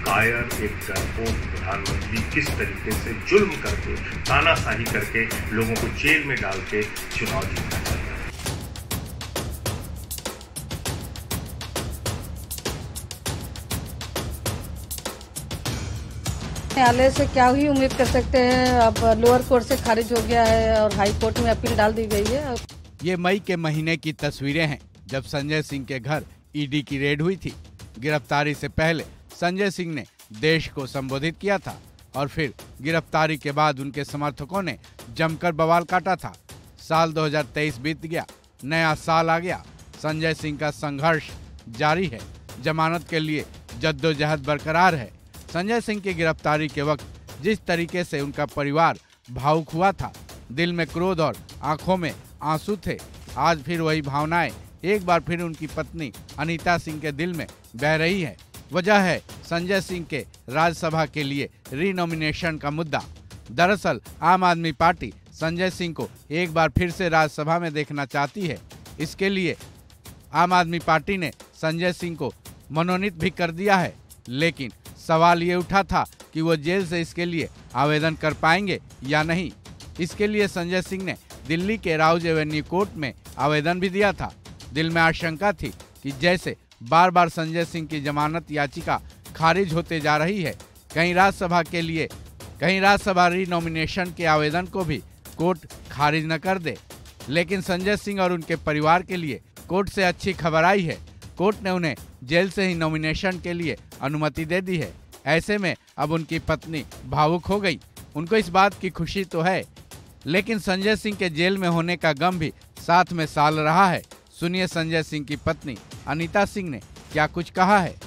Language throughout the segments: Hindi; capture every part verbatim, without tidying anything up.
कायर एक डरपोक प्रधानमंत्री किस तरीके से जुल्म करके, तानाशाही करके लोगों को जेल में डाल के चुनाव जीतना चाहता है। न्यायालय से क्या ही उम्मीद कर सकते हैं। अब लोअर कोर्ट से खारिज हो गया है और हाई कोर्ट में अपील डाल दी गई है। ये मई के महीने की तस्वीरें हैं जब संजय सिंह के घर ईडी की रेड हुई थी। गिरफ्तारी से पहले संजय सिंह ने देश को संबोधित किया था और फिर गिरफ्तारी के बाद उनके समर्थकों ने जमकर बवाल काटा था। साल दो हज़ार तेईस बीत गया, नया साल आ गया। संजय सिंह का संघर्ष जारी है, जमानत के लिए जद्दोजहद बरकरार है। संजय सिंह की गिरफ्तारी के वक्त जिस तरीके से उनका परिवार भावुक हुआ था, दिल में क्रोध और आंखों में आंसू थे, आज फिर वही भावनाएं एक बार फिर उनकी पत्नी अनीता सिंह के दिल में बह रही है। वजह है संजय सिंह के राज्यसभा के लिए रीनॉमिनेशन का मुद्दा। दरअसल आम आदमी पार्टी संजय सिंह को एक बार फिर से राज्यसभा में देखना चाहती है। इसके लिए आम आदमी पार्टी ने संजय सिंह को मनोनीत भी कर दिया है, लेकिन सवाल ये उठा था कि वो जेल से इसके लिए आवेदन कर पाएंगे या नहीं। इसके लिए संजय सिंह ने दिल्ली के राउज एवेन्यू कोर्ट में आवेदन भी दिया था। दिल में आशंका थी कि जैसे बार बार संजय सिंह की जमानत याचिका खारिज होते जा रही है, कहीं राज्यसभा के लिए कहीं राज्यसभा रीनॉमिनेशन के आवेदन को भी कोर्ट खारिज न कर दे। लेकिन संजय सिंह और उनके परिवार के लिए कोर्ट से अच्छी खबर आई है। कोर्ट ने उन्हें जेल से ही नॉमिनेशन के लिए अनुमति दे दी है। ऐसे में अब उनकी पत्नी भावुक हो गई। उनको इस बात की खुशी तो है, लेकिन संजय सिंह के जेल में होने का गम भी साथ में साल रहा है। सुनिए संजय सिंह की पत्नी अनीता सिंह ने क्या कुछ कहा है।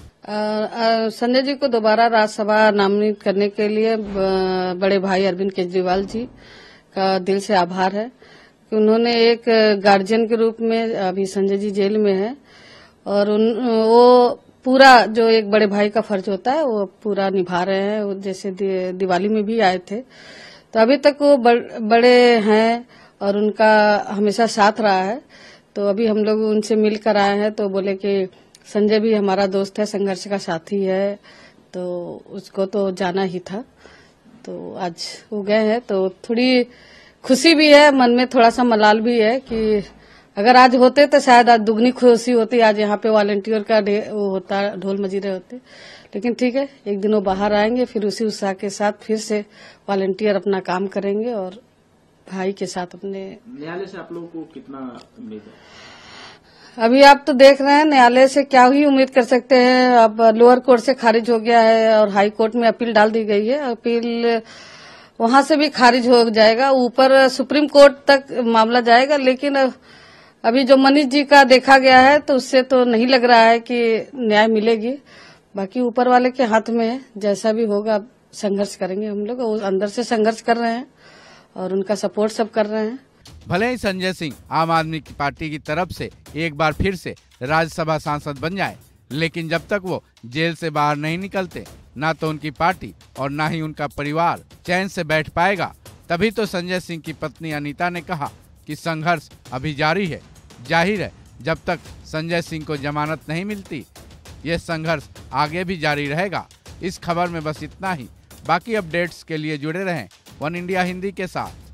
संजय जी को दोबारा राज्यसभा नामित करने के लिए बड़े भाई अरविंद केजरीवाल जी का दिल से आभार है कि उन्होंने एक गार्जियन के रूप में, अभी संजय जी जेल में है और उन वो पूरा जो एक बड़े भाई का फर्ज होता है वो पूरा निभा रहे हैं। वो जैसे दि, दिवाली में भी आए थे, तो अभी तक वो बड़े हैं और उनका हमेशा साथ रहा है। तो अभी हम लोग उनसे मिल कर आए हैं तो बोले कि संजय भी हमारा दोस्त है, संघर्ष का साथी है, तो उसको तो जाना ही था। तो आज वो गए हैं तो थोड़ी खुशी भी है, मन में थोड़ा सा मलाल भी है कि अगर आज होते तो शायद आज दुगनी खुशी होती। आज यहाँ पे वॉलंटियर का वो होता, ढोल मजीरे होते। लेकिन ठीक है, एक दिन वो बाहर आएंगे, फिर उसी उत्साह के साथ फिर से वॉलंटियर अपना काम करेंगे और भाई के साथ अपने। न्यायालय से आप लोगों को कितना उम्मीद है? अभी आप तो देख रहे हैं, न्यायालय से क्या ही उम्मीद कर सकते हैं। अब लोअर कोर्ट से खारिज हो गया है और हाई कोर्ट में अपील डाल दी गई है। अपील वहां से भी खारिज हो जाएगा, ऊपर सुप्रीम कोर्ट तक मामला जाएगा। लेकिन अभी जो मनीष जी का देखा गया है तो उससे तो नहीं लग रहा है कि न्याय मिलेगी। बाकी ऊपर वाले के हाथ में है, जैसा भी होगा संघर्ष करेंगे हम लोग। वो अंदर से संघर्ष कर रहे हैं और उनका सपोर्ट सब कर रहे हैं। भले ही संजय सिंह आम आदमी की पार्टी की तरफ से एक बार फिर से राज्यसभा सांसद बन जाए, लेकिन जब तक वो जेल से बाहर नहीं निकलते, ना तो उनकी पार्टी और ना ही उनका परिवार चैन से बैठ पाएगा। तभी तो संजय सिंह की पत्नी अनीता ने कहा कि संघर्ष अभी जारी है। जाहिर है, जब तक संजय सिंह को जमानत नहीं मिलती, ये संघर्ष आगे भी जारी रहेगा। इस खबर में बस इतना ही। बाकी अपडेट्स के लिए जुड़े रहें वन इंडिया हिंदी के साथ।